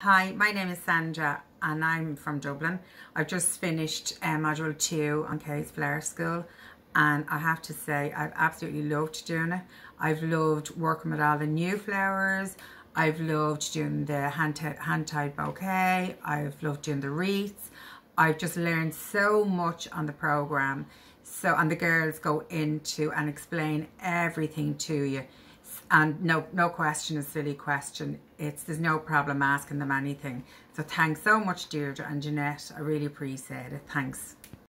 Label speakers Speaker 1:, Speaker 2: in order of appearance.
Speaker 1: Hi, my name is Sandra and I'm from Dublin. I've just finished Module 2 on Kay's Flower School, and I have to say I've absolutely loved doing it. I've loved working with all the new flowers. I've loved doing the hand-tied bouquet. I've loved doing the wreaths. I've just learned so much on the programme. And the girls go into and explain everything to you. And no question is a silly question. There's no problem asking them anything. So thanks so much, Deirdre and Janette. I really appreciate it. Thanks.